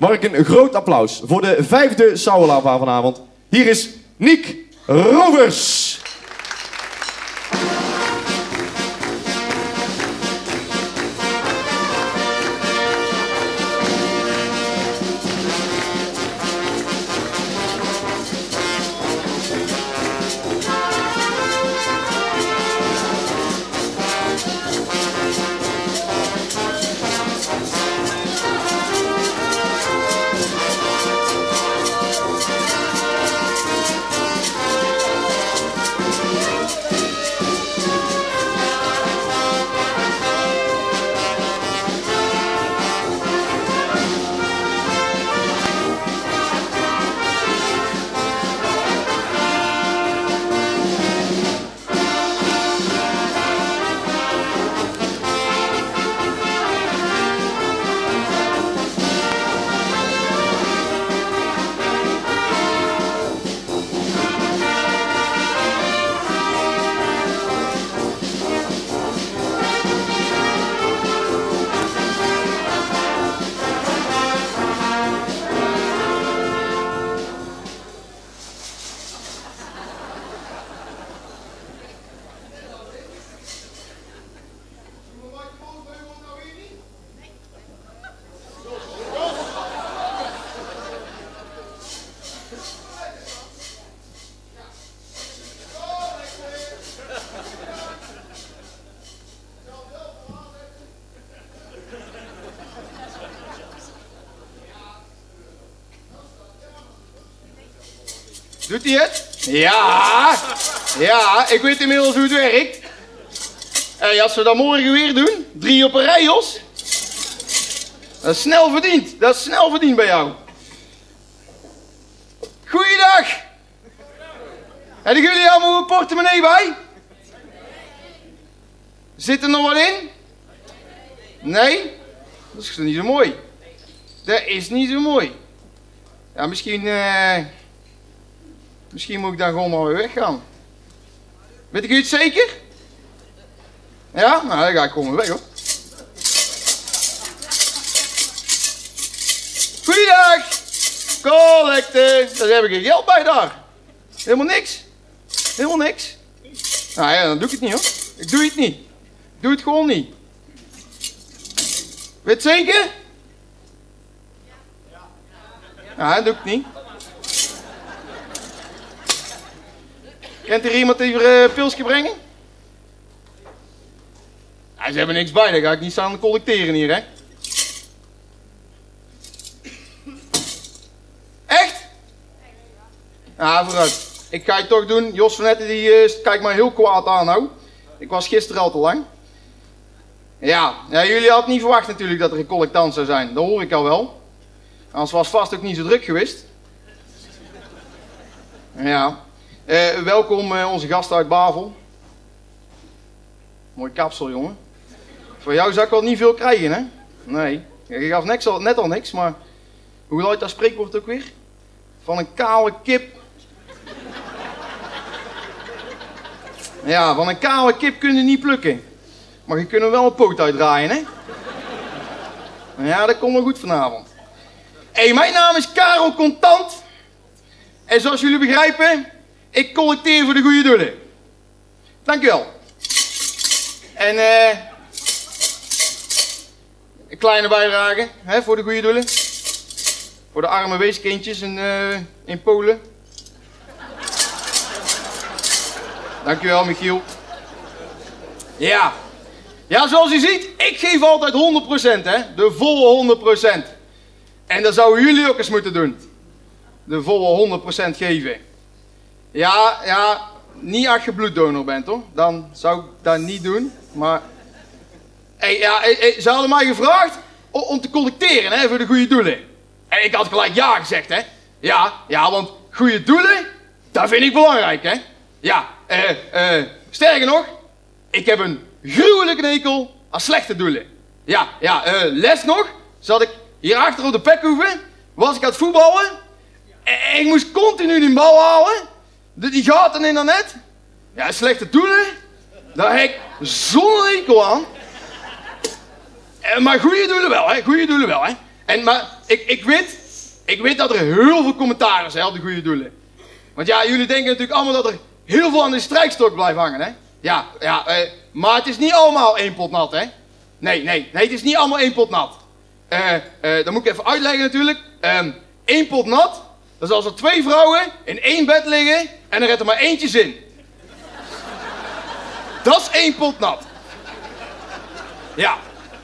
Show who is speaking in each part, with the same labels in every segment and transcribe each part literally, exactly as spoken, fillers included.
Speaker 1: mag ik een groot applaus voor de vijfde Sauerlaar van vanavond. Hier is Niek Rovers.
Speaker 2: Doet hij het? Ja! Ja, ik weet inmiddels hoe het werkt. Hey, als we dat morgen weer doen, drie op een rij, Jos. Dat is snel verdiend. Dat is snel verdiend bij jou. Goeiedag! Hebben jullie allemaal een portemonnee bij? Zit er nog wat in? Nee? Dat is niet zo mooi. Dat is niet zo mooi. Ja, misschien... Uh... Misschien moet ik dan gewoon maar weer weggaan. Weet ik u het zeker? Ja? Nou, dan ga ik gewoon weer weg, hoor. Goeiedag! Collecte! Daar heb ik geen geld bij daar. Helemaal niks. Helemaal niks. Nou ja, dan doe ik het niet, hoor. Ik doe het niet. Ik doe het gewoon niet. Weet je het zeker? Ja, dan doe ik het niet. Kent er iemand die er een pilsje brengen? Ja, ze hebben niks bij, daar ga ik niet staan collecteren hier, hè? Echt? Ja, vooruit. Ik ga het toch doen. Jos van Netten die uh, kijkt mij heel kwaad aan nou. Ik was gisteren al te lang. Ja, ja, jullie hadden niet verwacht natuurlijk dat er een collectant zou zijn. Dat hoor ik al wel. Anders was het vast ook niet zo druk geweest. Ja. Uh, welkom uh, onze gasten uit Bavel. Mooi kapsel, jongen. Voor jou zou ik wel niet veel krijgen, hè? Nee. Je gaf niks al, net al niks, maar... Hoe luidt dat spreekwoord ook weer? Van een kale kip. Ja, van een kale kip kun je niet plukken. Maar je kunt er wel een poot uitdraaien, hè? Ja, dat komt wel goed vanavond. Hé, hey, mijn naam is Karel Contant. En zoals jullie begrijpen... Ik collecteer voor de goede doelen. Dank u wel. En eh... Uh, een kleine bijdrage hè, voor de goede doelen. Voor de arme weeskindjes in, uh, in Polen. Dank u wel, Michiel. Ja. Ja, zoals u ziet, ik geef altijd honderd procent, hè. De volle honderd procent. En dat zouden jullie ook eens moeten doen. De volle honderd procent geven. Ja, ja, niet als je bloeddonor bent, hoor. Dan zou ik dat niet doen, maar... Hey, ja, hey, hey, ze hadden mij gevraagd om, om te collecteren, hè, voor de goede doelen. En ik had gelijk ja gezegd, hè. Ja, ja, want goede doelen, dat vind ik belangrijk, hè. Ja, eh, eh, sterker nog, ik heb een gruwelijke hekel aan slechte doelen. Ja, ja, eh, les nog, zat ik hierachter op de Pekhoeve, was ik aan het voetballen. En ik moest continu die bal halen. Die gaten in dat net. Ja, slechte doelen. Daar heb ik zo'n hekel aan. Maar goede doelen wel, hè. Goede doelen wel, hè. En, maar ik, ik, weet, ik weet dat er heel veel commentaren zijn op de goede doelen. Want ja, jullie denken natuurlijk allemaal dat er heel veel aan de strijkstok blijft hangen, hè? Ja, ja, eh, maar het is niet allemaal één pot nat, hè? Nee, nee, nee, het is niet allemaal één pot nat. Eh, eh, dat moet ik even uitleggen natuurlijk. Eén um, pot nat, dat is als er twee vrouwen in één bed liggen en er redt er maar eentje zin. Dat is één pot nat. Ja.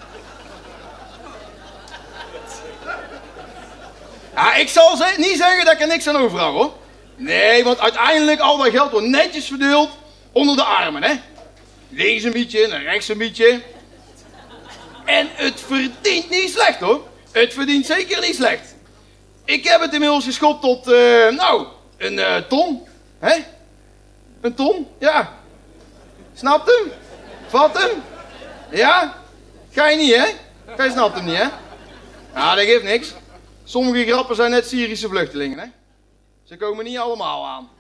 Speaker 2: Ja, ik zal ze niet zeggen dat ik er niks aan overhoud, hoor. Nee, want uiteindelijk al dat geld wordt netjes verdeeld onder de armen, hè. Links een beetje en rechts een beetje. En het verdient niet slecht, hoor. Het verdient zeker niet slecht. Ik heb het inmiddels geschopt tot, uh, nou, een uh, ton. Hè? Een ton, ja. Snapt hem? Vat hem? Ja? Ga je niet, hè? Gij snapt hem niet, hè? Ja, dat geeft niks. Sommige grappen zijn net Syrische vluchtelingen, hè? Ze komen niet allemaal aan.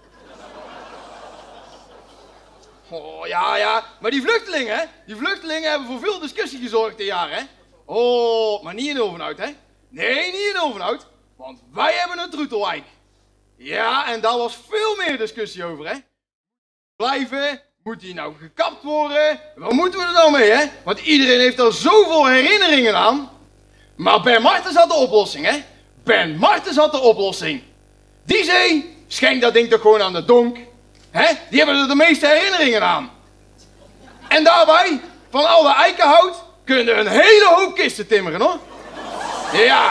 Speaker 2: Oh, ja, ja. Maar die vluchtelingen, hè? Die vluchtelingen hebben voor veel discussie gezorgd dit jaar, hè? Oh, maar niet in Ulvenhout, hè? Nee, niet in Ulvenhout. Want wij hebben een troetelwijk. Ja, en daar was veel meer discussie over, hè? Blijven, moet die nou gekapt worden? Wat moeten we er nou mee, hè? Want iedereen heeft er zoveel herinneringen aan. Maar Ben Martens had de oplossing, hè? Ben Martens had de oplossing. Die zei, schenk dat ding toch gewoon aan de donk. Hè? Die hebben er de meeste herinneringen aan. En daarbij, van al dat eikenhout, kunnen we een hele hoop kisten timmeren, hoor. Ja.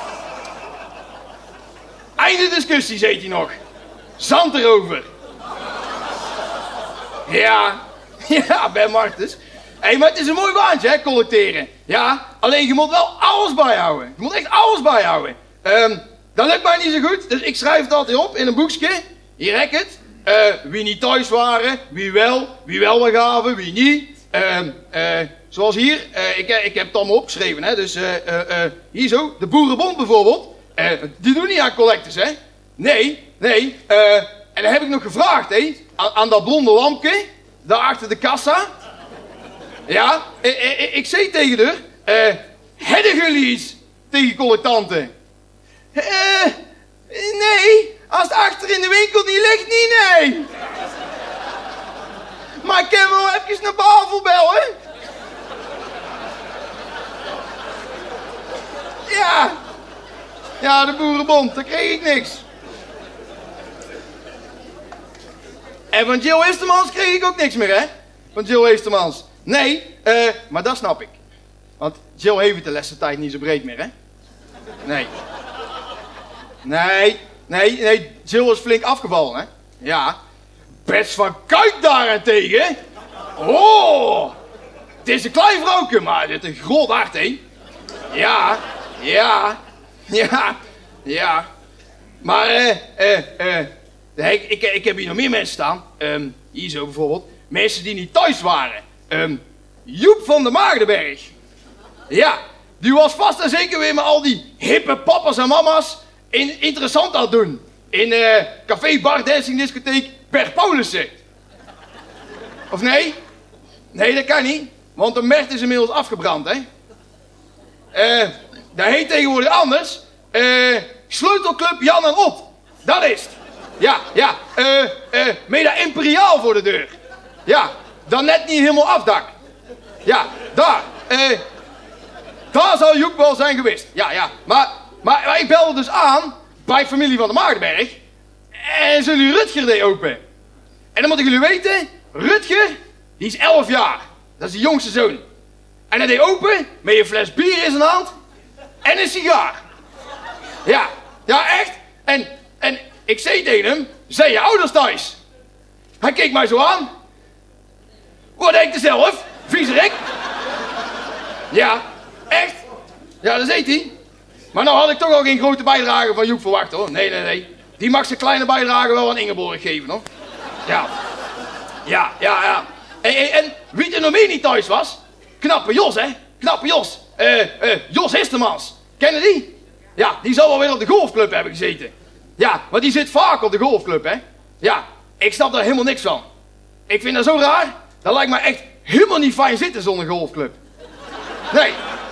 Speaker 2: Einde discussie, zei hij nog. Zand erover. Ja. Ja, Ben Martens. Hé, hey, maar het is een mooi baantje, hè, collecteren. Ja, alleen je moet wel alles bijhouden. Je moet echt alles bijhouden. Um, dat lukt mij niet zo goed, dus ik schrijf het altijd op in een boekje. Hier heb ik het. Uh, wie niet thuis waren, wie wel, wie wel wat gaven, wie niet. Uh, uh, zoals hier, uh, ik, ik heb het allemaal opgeschreven, hè. Dus uh, uh, uh, hier zo, de Boerenbond bijvoorbeeld. Uh, die doen niet aan collectors, hè. Nee, nee. Uh, en dan heb ik nog gevraagd, hè, aan, aan dat blonde lampje, daar achter de kassa. Ja, ik, ik, ik zei tegen haar, uh, hebben jullie iets tegen collectanten? Uh, nee, als het achter in de winkel niet ligt, niet, nee. Maar ik kan wel even naar Bavel bellen. Ja. Ja, de Boerenbond, daar kreeg ik niks. En van Jill Heestermans kreeg ik ook niks meer, hè? Van Jill Heestermans. Nee, uh, maar dat snap ik. Want Jill heeft het de laatste tijd niet zo breed meer, hè? Nee. Nee, nee, nee, Jill is flink afgevallen, hè? Ja. Bets van Kuik daarentegen. Oh, het is een klein vrouwke, maar dit is een groot hart, hè? Ja, ja, ja, ja. Maar, eh, eh, eh, ik, ik, ik heb hier nog meer mensen staan. Um, hier zo bijvoorbeeld. Mensen die niet thuis waren. Um, Joep van der Maagdenberg. Ja, die was vast en zeker weer met al die hippe papa's en mama's in, interessant aan het doen. In uh, café, bar, dancing, discotheek Per Paulussen. Of nee? Nee, dat kan niet. Want de Mert is inmiddels afgebrand, hè. Uh, dat heet tegenwoordig anders. Uh, Sleutelclub Jan en Ot. Dat is het. Ja, ja. Uh, uh, Meda Imperiaal voor de deur. Ja, dan net niet helemaal afdak. Ja, daar. Uh, daar zal Joep wel zijn geweest. Ja, ja. Maar, maar, maar ik belde dus aan bij familie van de Maagdenberg. En zullen Rutger deed open. En dan moet ik jullie weten, Rutger, die is elf jaar. Dat is de jongste zoon. En hij deed open met een fles bier in zijn hand en een sigaar. Ja, ja echt. En, en ik zei tegen hem, zijn je ouders thuis? Hij keek mij zo aan. Wat denk je zelf, viezerik? Ja, echt. Ja, dat zei hij. Maar nou had ik toch al geen grote bijdrage van Joep verwacht, hoor. Nee, nee, nee. Die mag zijn kleine bijdrage wel aan Ingeborg geven, hoor. Ja. Ja, ja, ja. En, en, en wie er nog meer niet thuis was? Knappe Jos, hè? Knappe Jos. Eh, uh, uh, Jos Hestermans. Kennen die? Ja, die zal wel weer op de golfclub hebben gezeten. Ja, maar die zit vaak op de golfclub, hè? Ja, ik snap daar helemaal niks van. Ik vind dat zo raar. Dat lijkt me echt helemaal niet fijn zitten zonder golfclub. Nee.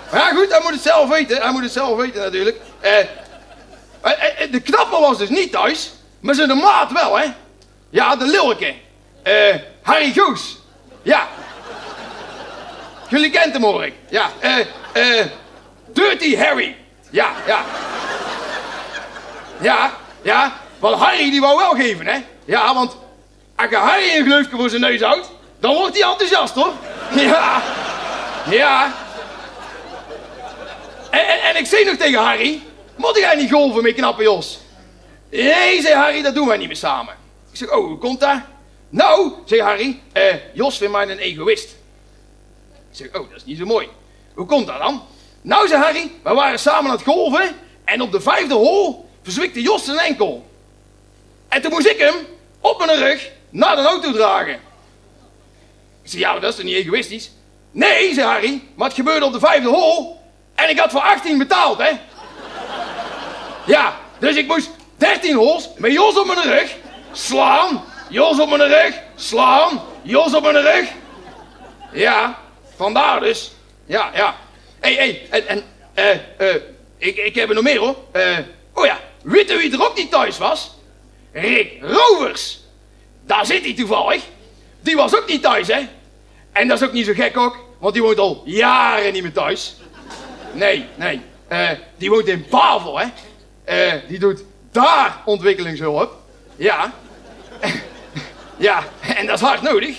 Speaker 2: Maar ja, goed, hij moet het zelf weten. Hij moet het zelf weten, natuurlijk. Eh, eh, de knapper was dus niet thuis, maar zijn de maat wel, hè. Ja, de lilke. Eh, Harry Goos. Ja. Jullie kent hem, hoor ik. Ja, eh, eh, Dirty Harry. Ja, ja. Ja, ja, want Harry die wou wel geven, hè. Ja, want als je Harry een gleufje voor zijn neus houdt, dan wordt hij enthousiast, hoor. Ja, ja. En, en, en ik zei nog tegen Harry, moet jij niet golven met knappe Jos? Nee, zei Harry, dat doen wij niet meer samen. Ik zeg, oh, hoe komt dat? Nou, zei Harry, eh, Jos vindt mij een egoïst. Ik zeg, oh, dat is niet zo mooi. Hoe komt dat dan? Nou, zei Harry, we waren samen aan het golven en op de vijfde hole verzwikte Jos zijn enkel. En toen moest ik hem op mijn rug naar de auto dragen. Ik zei, ja, maar dat is toch niet egoïstisch? Nee, zei Harry, maar het gebeurde op de vijfde hole en ik had voor achttien betaald, hè. Ja, dus ik moest dertien holes met Jos op mijn rug slaan, Jos op mijn rug slaan, Jos op mijn rug. Ja, vandaar dus. Ja, ja. Hé, hé, en, en, eh, eh, ik, ik heb er nog meer, hoor. Eh, oh ja, weet u wie er ook niet thuis was? Rick Rovers. Daar zit hij toevallig. Die was ook niet thuis, hè. En dat is ook niet zo gek ook, want die woont al jaren niet meer thuis. Nee, nee. Uh, die woont in Bavel, hè. Uh, die doet daar ontwikkelingshulp. Ja. Ja, en dat is hard nodig.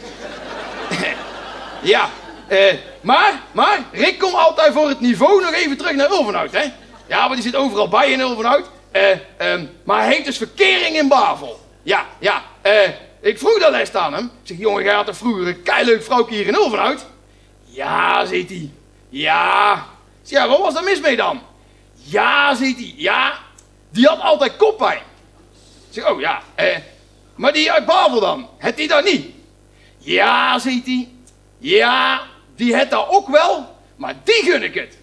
Speaker 2: Ja. Uh, maar, maar, Rick komt altijd voor het niveau nog even terug naar Ulvenhout, hè. Ja, maar die zit overal bij in Ulvenhout. Uh, um, maar hij heeft dus verkering in Bavel. Ja, ja. Uh, ik vroeg dat les aan hem. Ik zeg, jongen, jij had toch vroeger een keileuk vrouwtje hier in Ulvenhout? Ja, zegt hij. Ja. Ik zeg, ja, wat was daar mis mee dan? Ja, zegt hij. Ja, die had altijd koppijn. Ik zeg, oh ja. Uh, maar die uit Bavel dan? Het die dat niet? Ja, zegt hij. Ja, die het dat ook wel, maar die gun ik het.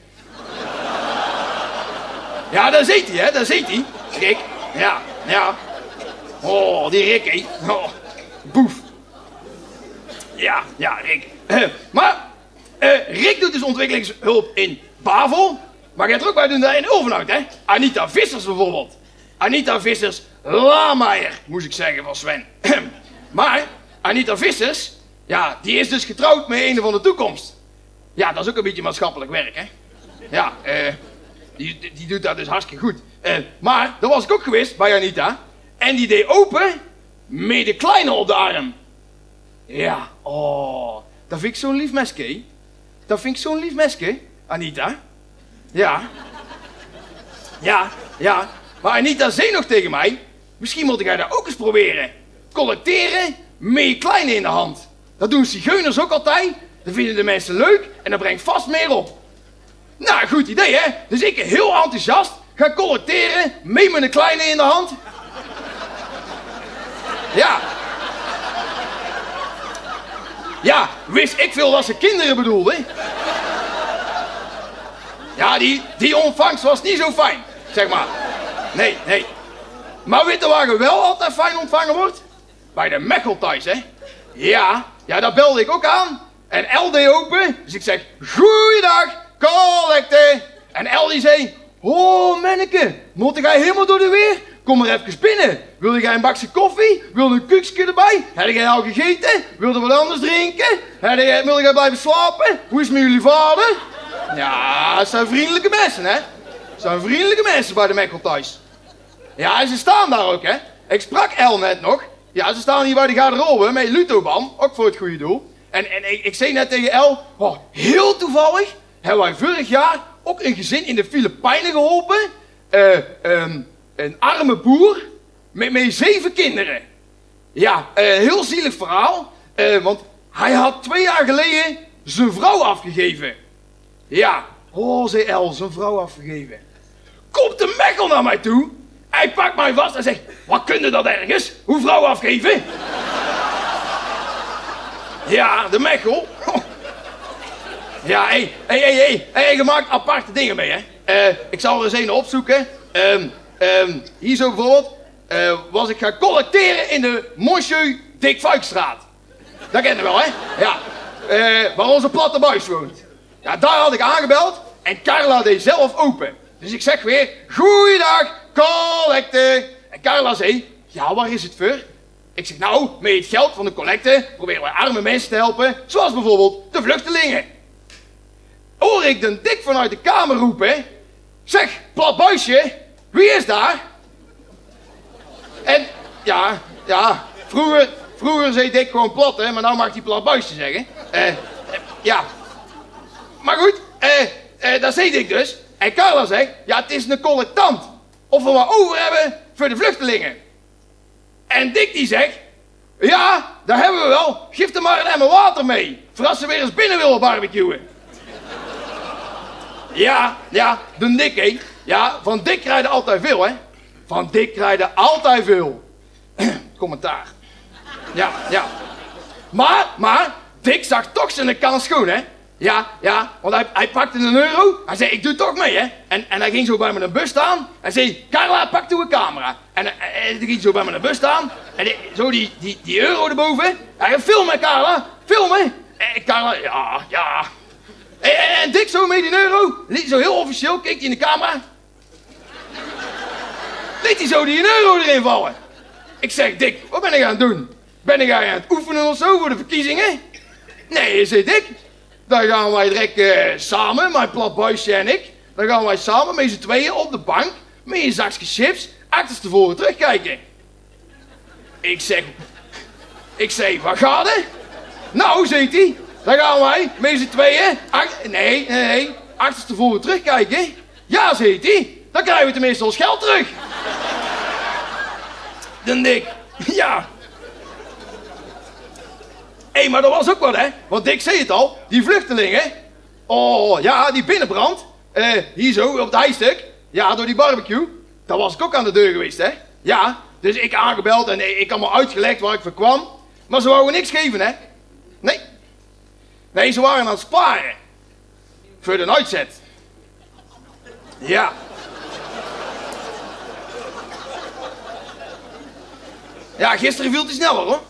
Speaker 2: Ja, daar zit hij, hè, daar zit hij. Rick, ja, ja. Oh, die Rick, hé. Oh, boef. Ja, ja, Rick. Uh, maar, uh, Rick doet dus ontwikkelingshulp in Bavel, maar gaat er ook bij doen daar in Ulvenhout, hè. Anita Vissers bijvoorbeeld. Anita Vissers Lameijer, moest ik zeggen van Sven. Maar, Anita Vissers, ja, die is dus getrouwd met een van de toekomst. Ja, dat is ook een beetje maatschappelijk werk, hè. Ja, eh... Die, die, die doet dat dus hartstikke goed. Uh, maar, daar was ik ook geweest bij Anita. En die deed open met de kleine op de arm. Ja, oh. Dat vind ik zo'n lief mesje. Dat vind ik zo'n lief mesje, Anita. Ja. Ja, ja. Maar Anita zei nog tegen mij, misschien moet jij dat ook eens proberen. Collecteren met je kleine in de hand. Dat doen zigeuners ook altijd. Dat vinden de mensen leuk en dat brengt vast meer op. Nou, goed idee, hè? Dus ik heel enthousiast ga collecteren met mijn kleine in de hand. Ja. Ja, wist ik veel dat ze kinderen bedoelde. Ja, die, die ontvangst was niet zo fijn, zeg maar. Nee, nee. Maar weet je waar je wel altijd fijn ontvangen wordt? Bij de Mechel thuis, hè? Ja, ja, daar belde ik ook aan. En El deed open, dus ik zeg, goeiedag. Collecte. En El die zei, oh manneke, moet jij helemaal door de weer? Kom maar even binnen. Wil jij een bakje koffie? Wil je een kuksje erbij? Heb jij al gegeten? Wil je wat anders drinken? Wil jij blijven slapen? Hoe is het met jullie vader? Ja, het zijn vriendelijke mensen, hè? Het zijn vriendelijke mensen bij de Mekkel thuis. Ja, en ze staan daar ook, hè? Ik sprak El net nog. Ja, ze staan hier bij de garderobe met Lutoban, ook voor het goede doel. En, en ik, ik zei net tegen El, oh, heel toevallig hebben wij vorig jaar ook een gezin in de Filipijnen geholpen. Uh, um, een arme boer met, met zeven kinderen. Ja, uh, heel zielig verhaal. Uh, want hij had twee jaar geleden zijn vrouw afgegeven. Ja, oh, zei El, zijn vrouw afgegeven. Komt de Mechel naar mij toe. Hij pakt mij vast en zegt, wat kun je dat ergens? Hoe vrouw afgeven? Ja, de Mechel. Ja, hé, hé, hé, hé, je maakt aparte dingen mee, hè. Uh, ik zal er eens een opzoeken. Um, um, hier zo bijvoorbeeld, uh, was ik gaan collecteren in de Monsieur Dick Vuikstraat. Dat ken je wel, hè? Ja. Uh, waar onze platte buis woont. Ja, daar had ik aangebeld en Carla deed zelf open. Dus ik zeg weer, goeiedag, collecte. En Carla zei, ja, waar is het voor? Ik zeg, nou, met het geld van de collecte proberen we arme mensen te helpen, zoals bijvoorbeeld de vluchtelingen. Hoor ik de dik vanuit de kamer roepen, zeg, plat buisje, wie is daar? En, ja, ja, vroeger, vroeger zei Dick gewoon plat, hè, maar nou mag hij plat buisje zeggen. Eh, eh, ja. Maar goed, eh, eh, dat zei Dick dus. En Carla zegt, ja, het is een collectant. Of we wat over hebben voor de vluchtelingen. En Dick die zegt, ja, dat hebben we wel. Geef er maar een emmer water mee. Voor als ze weer eens binnen willen barbecuen. Ja, ja, de Dick, hé. Ja, van Dick krijg je altijd veel, hè. Van Dick krijg je altijd veel. Commentaar. Ja, ja. Maar, maar, Dick zag toch zijn kans schoon, hè. Ja, ja, want hij, hij pakte een euro. Hij zei, ik doe toch mee, hè. En, en hij ging zo bij me een bus staan. Hij zei, Carla, pak toe een camera. En hij ging zo bij me een bus staan. En die, zo die, die, die euro erboven. Hij zei, filmen, Carla, filmen. En Carla, ja, ja. En, en, en Dick zo met die euro. Liet zo heel officieel, keek hij in de camera. Liet hij zo die euro erin vallen. Ik zeg, Dick, wat ben ik aan het doen? Ben ik aan het oefenen of zo voor de verkiezingen? Nee, zei Dick. Dan gaan wij direct uh, samen, mijn plat buisje en ik, dan gaan wij samen met z'n tweeën op de bank, met een zakje chips, achterstevoren terugkijken. Ik zeg, ik zeg, wat gaat er? Nou, zegt hij, dan gaan wij met z'n tweeën, ach, nee, nee, nee, achterstevoren terugkijken. Ja, zegt hij, dan krijgen we tenminste ons geld terug. Dan Dick, ja. Hé, hey, maar dat was ook wat, hè? Want Dick zei het al, die vluchtelingen, oh ja, die binnenbrand, uh, hier zo op het ijsstuk, ja, door die barbecue, daar was ik ook aan de deur geweest, hè? Ja, dus ik aangebeld en ik had me uitgelegd waar ik voor kwam, maar ze wouden niks geven, hè? Nee. Nee, ze waren aan het sparen. Voor de uitzet. Ja. Ja, gisteren viel het sneller, hoor.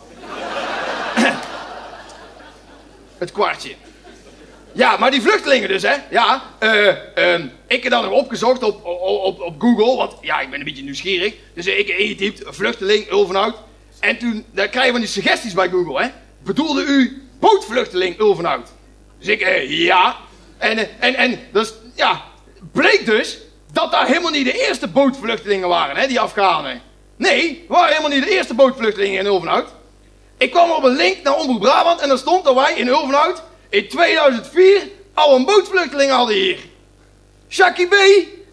Speaker 2: Het kwartje. Ja, maar die vluchtelingen dus, hè. Ja, uh, uh, ik heb dat nog opgezocht op, op, op Google, want ja, ik ben een beetje nieuwsgierig. Dus ik heb ingetypt, vluchteling, Ulvenhout. En toen, daar krijg je van die suggesties bij Google, hè. Bedoelde u bootvluchteling, Ulvenhout? Dus ik, uh, ja. En, uh, en, en, dus, ja, bleek dus dat daar helemaal niet de eerste bootvluchtelingen waren, hè, die Afghanen. Nee, waren helemaal niet de eerste bootvluchtelingen in Ulvenhout. Ik kwam op een link naar Omroep Brabant en daar stond dat wij in Ulvenhout in tweeduizend vier al een bootvluchteling hadden hier. Jackie B.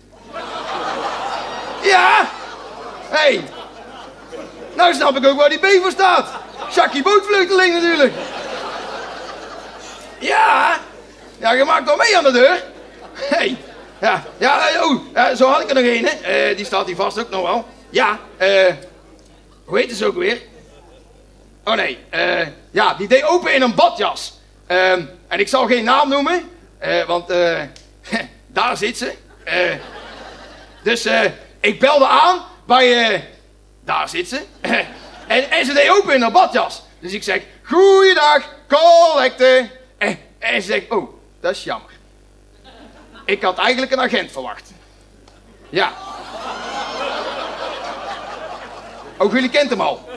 Speaker 2: Ja. Hé. Hey. Nou snap ik ook waar die B voor staat. Jackie bootvluchteling natuurlijk. Ja. Ja, je maakt al mee aan de deur. Hé. Hey. Ja. Ja, oh. Ja, zo had ik er nog een, hè. Uh, die staat hier vast ook nog wel. Ja. Eh. Uh, hoe heet ze ook weer? Oh nee, uh, ja, die deed open in een badjas. Uh, en ik zal geen naam noemen, uh, want uh, daar zit ze. Uh, dus uh, ik belde aan bij, uh, daar zit ze. en, en ze deed open in een badjas. Dus ik zeg, goeiedag, collecte. En, en ze zegt, oh, dat is jammer. Ik had eigenlijk een agent verwacht. Ja. Ook jullie kent hem al.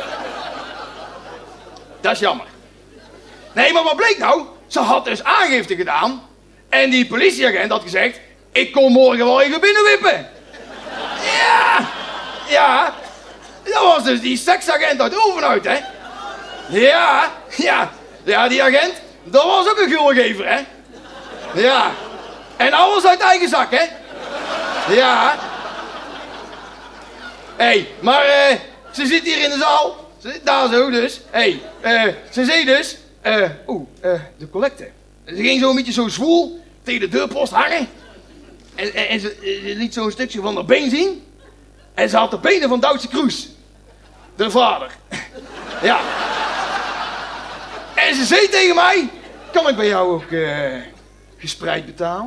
Speaker 2: Dat is jammer. Nee, maar wat bleek nou? Ze had dus aangifte gedaan. En die politieagent had gezegd, ik kom morgen wel even binnenwippen. Ja, ja. Dat was dus die seksagent uit Ulvenhout, hè. Ja, ja. Ja, die agent, dat was ook een gulgever, hè. Ja. En alles uit eigen zak, hè. Ja. Hé, hey, maar uh, ze zit hier in de zaal. Ze zit daar zo dus. Hé, hey, uh, ze zei dus... Uh, Oeh, uh, de collecte. Ze ging zo een beetje zo zwoel tegen de deurpost hangen. En, en, en ze, ze liet zo'n stukje van haar been zien. En ze had de benen van Duitse Kroes. De vader. Ja. En ze zei tegen mij... Kan ik bij jou ook uh, gespreid betalen?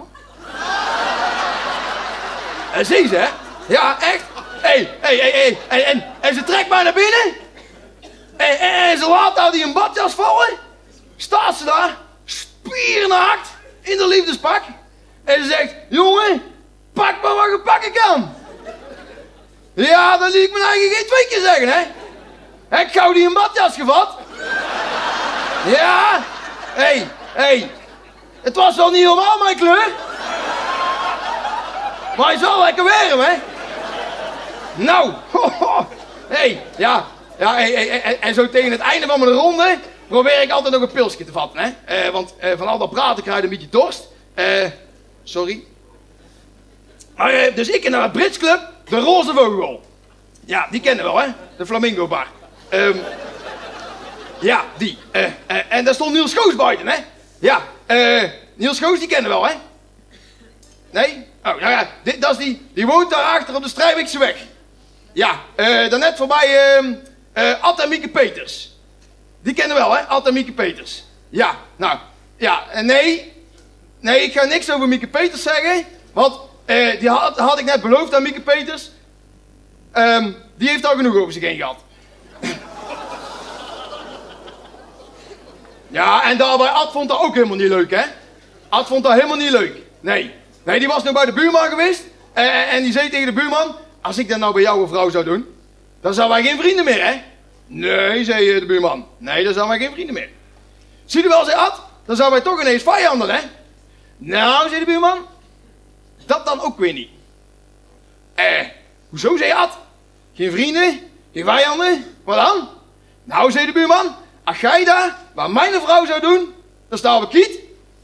Speaker 2: En zei ze, hè? Ja, echt. Hé, hé, hé, hé. En, en ze trekt mij naar binnen. En, en, en ze laat daar die een badjas vallen. Staat ze daar, spiernaakt, in de liefdespak. En ze zegt, jongen, pak maar wat je pakken kan. Ja, dat liet ik mijn eigen geen twee keer zeggen, hè. Heb ik gauw die een badjas gevat. Ja, hé, hey, hé. Hey. Het was wel niet helemaal mijn kleur. Maar hij is wel lekker warm, hè. Nou, hé, hey, ja. Ja, hey, hey, hey, en zo tegen het einde van mijn ronde probeer ik altijd nog een pilsje te vatten, hè. Uh, want uh, van al dat praten krijg je een beetje dorst. Uh, sorry. Maar, uh, dus ik naar het Brits Club, de Roze Vogel. Ja, die kennen wel, hè. De Flamingo Bar. Um, ja, die. Uh, uh, en daar stond Niels Goos buiten, hè. Ja, uh, Niels Goos, die kennen wel, hè. Nee? Oh, nou ja, dit, dat is die, die woont daarachter op de Strijwijkse weg. Ja, uh, daarnet voorbij uh, uh, Ad en Mieke Peters. Die kennen wel, hè? Ad en Mieke Peters. Ja, nou, ja, uh, nee. Nee, ik ga niks over Mieke Peters zeggen. Want uh, die had, had ik net beloofd aan Mieke Peters. Um, die heeft al genoeg over zich heen gehad. Ja, en daarbij, Ad vond dat ook helemaal niet leuk, hè? Ad vond dat helemaal niet leuk. Nee. Nee, die was nog bij de buurman geweest. Uh, en die zei tegen de buurman, als ik dat nou bij jouw vrouw zou doen, dan zijn wij geen vrienden meer, hè? Nee, zei de buurman. Nee, dan zijn wij geen vrienden meer. Zie je wel, zei Ad, dan zijn wij toch ineens vijanden, hè? Nou, zei de buurman, dat dan ook weer niet. Eh, hoezo, zei Ad? Geen vrienden, geen vijanden, wat dan? Nou, zei de buurman, als jij daar, waar mijn vrouw zou doen, dan staan we kiet.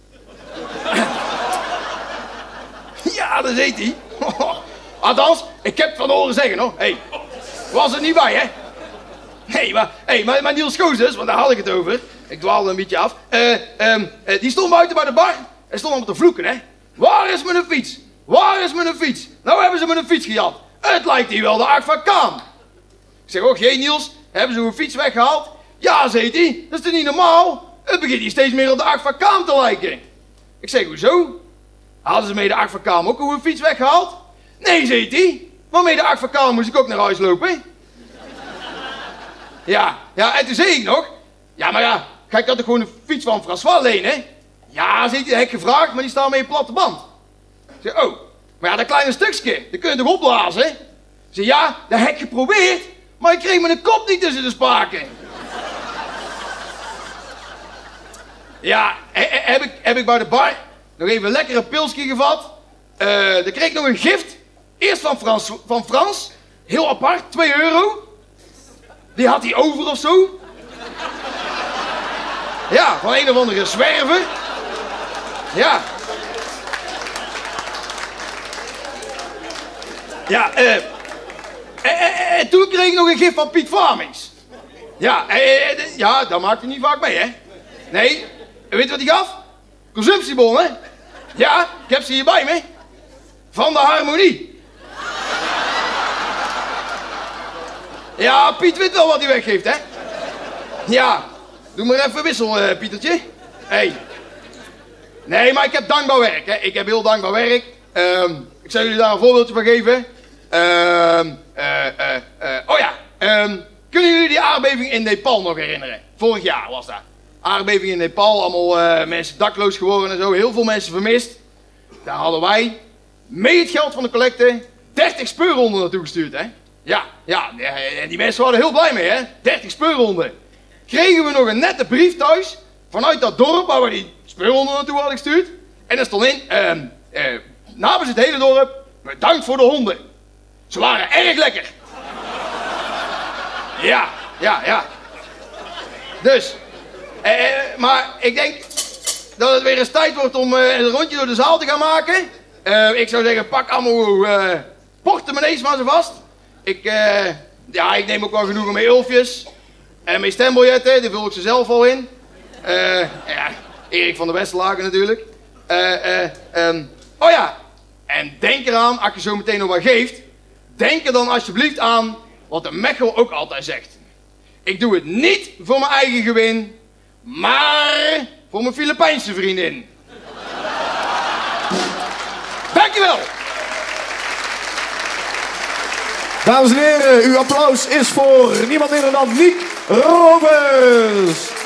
Speaker 2: Ja, dat zei hij. Althans, ik heb het van horen zeggen, hoor. Hé, hey, was er niet bij, hè? Nee, maar, hey, maar, maar Niels Goos dus, want daar had ik het over. Ik dwaalde een beetje af. Uh, um, uh, die stond buiten bij de bar. Hij stond om te vloeken, hè. Waar is mijn fiets? Waar is mijn fiets? Nou hebben ze mijn fiets gejat. Het lijkt hier wel de Ark van Kaam. Ik zeg, och jee Niels, hebben ze mijn fiets weggehaald? Ja, zei hij, dat is toch niet normaal? Het begint hier steeds meer op de Ark van Kaam te lijken. Ik zeg, hoezo? Hadden ze mee de Ark van Kaam ook een fiets weggehaald? Nee, zei hij, maar mee de Ark van Kaam moest ik ook naar huis lopen. Ja, ja, en toen zei ik nog, ja, maar ja, ga ik dat toch gewoon een fiets van François lenen? Ja, zei hij, dat heb ik gevraagd, maar die staan mee een platte band. Ik zeg, oh, maar ja, dat kleine stukje, dat kun je toch opblazen? Ik zeg, ja, dat heb ik geprobeerd, maar ik kreeg mijn kop niet tussen de spaken. Ja, heb ik, heb ik bij de bar nog even een lekkere pilsje gevat. Uh, dan kreeg ik nog een gift. Eerst van Frans, van Frans. Heel apart, twee euro. Die had hij over of zo. Ja, van een of andere zwerver. Ja. Ja, eh. Uh, en, en toen kreeg ik nog een gift van Piet Vlamings. Ja, uh, uh, ja, dat maakt hij niet vaak mee, hè. Nee, weet je wat hij gaf? Consumptiebon, hè? Ja, ik heb ze hier bij me. Van de Harmonie. Ja, Piet weet wel wat hij weggeeft, hè? Ja, doe maar even wissel, uh, Pietertje. Hey. Nee, maar ik heb dankbaar werk, hè? Ik heb heel dankbaar werk. Um, ik zal jullie daar een voorbeeldje van geven. Um, uh, uh, uh, oh ja, um, kunnen jullie die aardbeving in Nepal nog herinneren? Vorig jaar was dat. Aardbeving in Nepal, allemaal uh, mensen dakloos geworden en zo. Heel veel mensen vermist. Daar hadden wij, mee het geld van de collecte, dertig speurhonden naartoe gestuurd, hè. Ja, ja, en die mensen waren er heel blij mee, hè. dertig speurhonden. Kregen we nog een nette brief thuis, vanuit dat dorp waar we die speurhonden naartoe hadden gestuurd. En er stond in, uh, uh, namens het hele dorp, bedankt voor de honden. Ze waren erg lekker. Ja, ja, ja. Dus... Uh, maar ik denk dat het weer eens tijd wordt om uh, een rondje door de zaal te gaan maken. Uh, ik zou zeggen, pak allemaal uw uh, portemonnees maar zo vast. Ik, uh, ja, ik neem ook wel genoegen met ulfjes. En met stembiljetten, die vul ik ze zelf al in. Uh, ja, Erik van der Westerlaken natuurlijk. Uh, uh, um, oh ja, en denk eraan, als je zo meteen nog wat geeft, denk er dan alsjeblieft aan wat de Mechel ook altijd zegt. Ik doe het niet voor mijn eigen gewin, maar voor mijn Filipijnse vriendin. Dankjewel.
Speaker 1: Dames en heren, uw applaus is voor niemand minder dan Niek Robbers.